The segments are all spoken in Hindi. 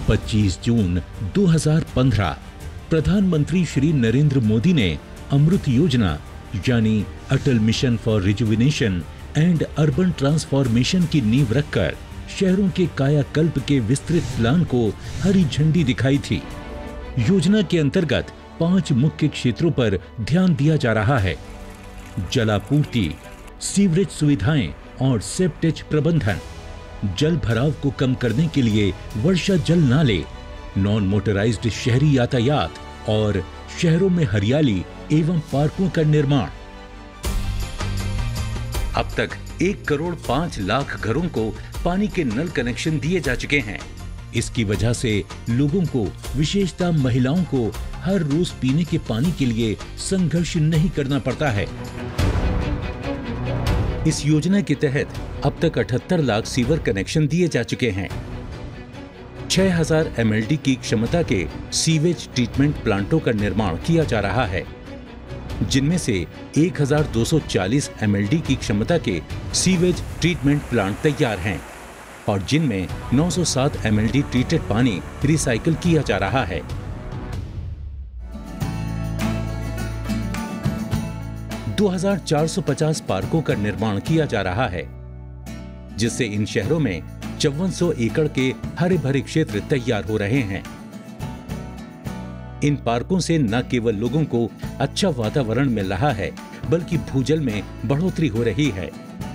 25 जून 2015 प्रधानमंत्री श्री नरेंद्र मोदी ने अमृत योजना यानी Atal mission for rejuvenation and urban transformation की नींव रखकर शहरों के कायाकल्प के विस्तृत प्लान को हरी झंडी दिखाई थी। योजना के अंतर्गत 5 मुख्य क्षेत्रों पर ध्यान दिया जा रहा है: जलापूर्ति, सीवरेज सुविधाएं और सेप्टेज प्रबंधन, जल भराव को कम करने के लिए वर्षा जल नाले, नॉन मोटराइज्ड शहरी यातायात और शहरों में हरियाली एवं पार्कों का निर्माण। अब तक 1 करोड़ 5 लाख घरों को पानी के नल कनेक्शन दिए जा चुके हैं। इसकी वजह से लोगों को, विशेषतः महिलाओं को, हर रोज पीने के पानी के लिए संघर्ष नहीं करना पड़ता है। इस योजना के तहत अब तक 78 लाख सीवर कनेक्शन दिए जा चुके हैं। 6000 MLD की क्षमता के सीवेज ट्रीटमेंट प्लांटों का निर्माण किया जा रहा है, जिनमें से 1240 MLD की क्षमता के सीवेज ट्रीटमेंट प्लांट तैयार हैं और जिनमें 907 MLD ट्रीटेड पानी रिसाइकिल किया जा रहा है। दो 2450 पार्कों का निर्माण किया जा रहा है, जिससे इन शहरों में 5400 एकड़ के हरे भरे क्षेत्र तैयार हो रहे हैं। इन पार्कों से न केवल लोगों को अच्छा वातावरण मिल रहा है, बल्कि भूजल में बढ़ोतरी हो रही है।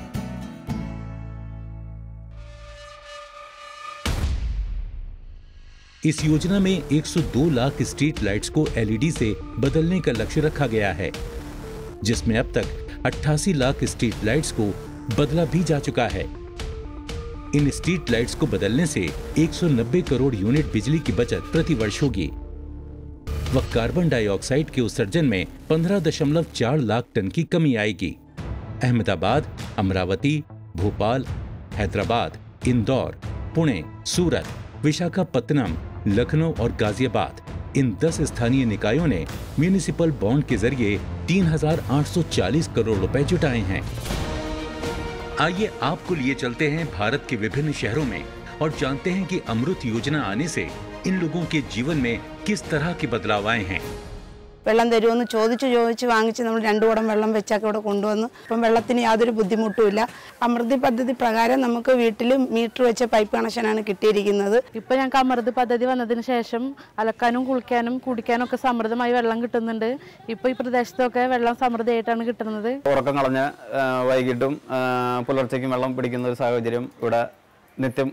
इस योजना में 102 लाख स्ट्रीट लाइट्स को LED से बदलने का लक्ष्य रखा गया है, जिसमें अब तक 88 लाख स्ट्रीट लाइट्स को बदला भी जा चुका है। इन स्ट्रीट लाइट्स को बदलने से 190 करोड़ यूनिट बिजली की बचत प्रति वर्ष होगी व कार्बन डाइऑक्साइड के उत्सर्जन में 15.4 लाख टन की कमी आएगी। अहमदाबाद, अमरावती, भोपाल, हैदराबाद, इंदौर, पुणे, सूरत, विशाखापत्तनम, लखनऊ और गाजियाबाद इन 10 स्थानीय निकायों ने म्यूनिसिपल बॉन्ड के जरिए 3840 करोड़ रुपए जुटाए हैं। आइए आपको लिए चलते हैं भारत के विभिन्न शहरों में और जानते हैं कि अमृत योजना आने से इन लोगों के जीवन में किस तरह के बदलाव आए हैं। വെള്ളം തരുമെന്ന് ചോദിച്ച് വാങ്ങിച്ച് നമ്മൾ 2 കുടം വെള്ളം വെച്ചൊക്കെ ഇവിടെ കൊണ്ടുവന്നു. അപ്പം വെള്ളത്തിന് യാതൊരു ബുദ്ധിമുട്ടുമില്ല. അമൃത് പദ്ധതി പ്രകാരം നമുക്ക് വീട്ടിൽ മീറ്റർ വെച്ച പൈപ്പ് കണക്ഷനാണ് കിട്ടിയിരിക്കുന്നത്. ഇപ്പോൾ ഞങ്ങൾക്ക് അമൃത് പദ്ധതി വന്നതിന് ശേഷം അലക്കാനും കുളിക്കാനും കുടിക്കാനും ഒക്കെ സമൃദ്ധമായി വെള്ളം കിട്ടുന്നുണ്ട്. ഇപ്പോൾ ഈ പ്രദേശത്തൊക്കെ വെള്ളം സമൃദ്ധമായിട്ടാണ് കിട്ടുന്നത്. ഉറക്കം കളഞ്ഞ വൈകിട്ടും പുലർച്ചയ്ക്കും വെള്ളം പിടിക്കുന്ന ഒരു സാഹചര്യം ഇവിടെ നിത്യം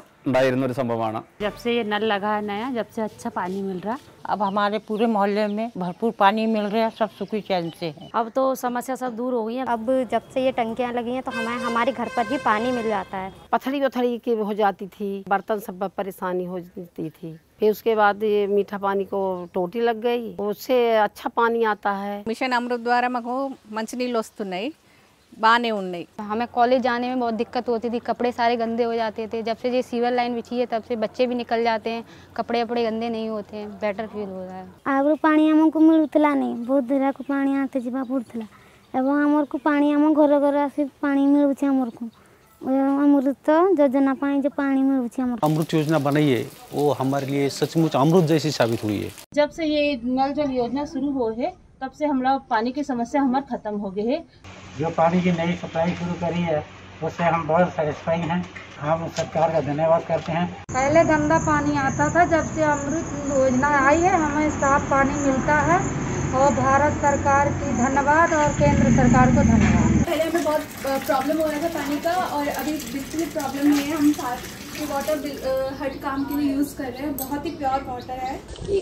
जब से ये नल लगा है नया, जब से अच्छा पानी मिल रहा। अब हमारे पूरे मोहल्ले में भरपूर पानी मिल रहा है, सब सुखी चैन से है। अब तो समस्या सब दूर हो गई है। अब जब से ये टंकियां लगी हैं तो हमारे घर पर ही पानी मिल जाता है। पथरी की हो जाती थी, बर्तन सब परेशानी हो जाती थी। फिर उसके बाद ये मीठा पानी को टोटी लग गई, उससे अच्छा पानी आता है। मिशन अमृत द्वारा माको मंचिनीళ్ళు వస్తున్నాయి, बाने उन्नई। हमें कॉलेज जाने में बहुत दिक्कत होती थी, कपड़े सारे गंदे हो जाते थे। जब से ये सीवर लाइन बिछी है तब से बच्चे भी निकल जाते हैं, कपड़े वपड़े गंदे नहीं होते हैं, बेटर फील हो रहा है। आगु पानी हमको मिलुतला नहीं, बहुत दूर को पानी आते जीवा पड़ता एवं आमर को पानी आम घर घर आसी पानी मिलुचे आमर को अमृत योजना पानी जो पानी मिलुचे आमर। अमृत योजना बनाई है वो हमारे लिए सचमुच अमृत जैसी साबित हुई है। जब से ये नल जल योजना शुरू हो है तब से हम लोग पानी की समस्या हमारे खत्म हो गई है। जो पानी की नई सप्लाई शुरू करी है उससे हम बहुत सेटिस्फाई हैं। हम सरकार का धन्यवाद करते हैं। पहले गंदा पानी आता था, जब से अमृत योजना आई है हमें साफ पानी मिलता है और भारत सरकार की धन्यवाद और केंद्र सरकार को धन्यवाद। पहले हमें बहुत प्रॉब्लम हो रहा था पानी का और अभी बिल्कुल प्रॉब्लम नहीं है। हम साफ वाटर हर काम के लिए यूज़ कर रहे हैं, बहुत ही प्योर वाटर है।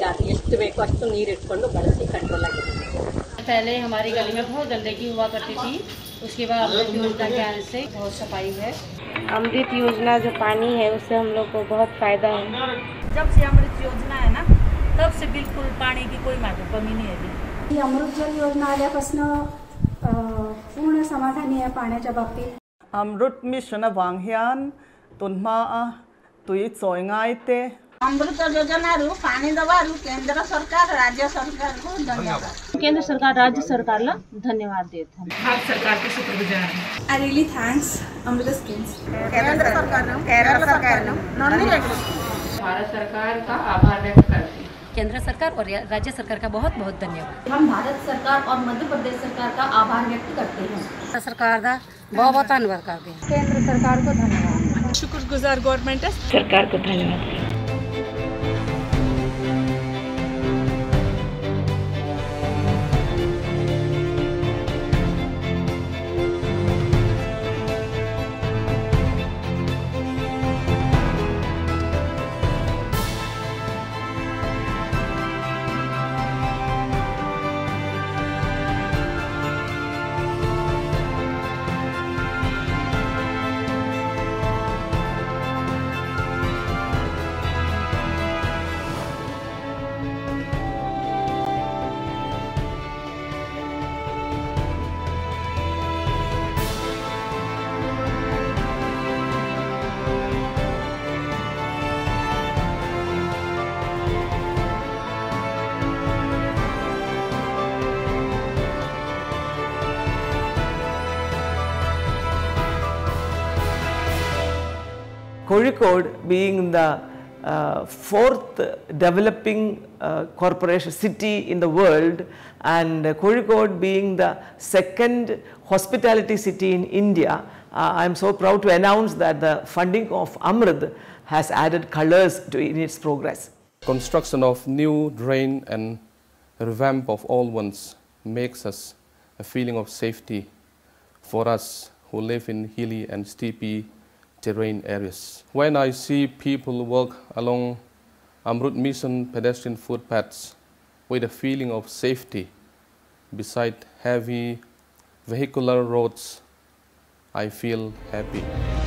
पहले हमारी गली में बहुत गंदगी हुआ करती थी, उसके बाद अमृत योजना के आने से बहुत सफाई है। अमृत योजना जो पानी है उससे हम लोग को बहुत फायदा है। जब से अमृत योजना है ना तब से बिल्कुल पानी की कोई कमी नहीं है। अमृत जल योजना आल्यापासून पूर्ण समाधानी आहे पाण्याच्या बाबतीत। अमृत मिशन वांग्यान तुन्हा तुई चोयंगायते अमृत योजना पानी दवारू केंद्र सरकार राज्य सरकार को धन्यवाद। केंद्र सरकार राज्य सरकारला धन्यवाद देते हैं। भारत सरकार के शुक्रगुजार हैं। I really thanks Amrut schemes. केंद्र सरकार भारत सरकार का आभार व्यक्त करती हूँ। केंद्र सरकार और राज्य सरकार का बहुत बहुत धन्यवाद। हम भारत सरकार और मध्य प्रदेश सरकार का आभार व्यक्त करते हैं। सरकार का बहुत बहुत धन्यवाद करते हैं। केंद्र सरकार को धन्यवाद। शुक्रगुजार गवर्नमेंट है, सरकार को धन्यवाद। Kozhikode being the fourth developing corporation city in the world, and Kozhikode being the second hospitality city in India, I am so proud to announce that the funding of Amrit has added colors in its progress. Construction of new drain and revamp of old ones makes us a feeling of safety for us who live in hilly and steepy terrain areas. When I see people walk along Amrit Mission pedestrian footpaths with a feeling of safety beside heavy vehicular roads, I feel happy.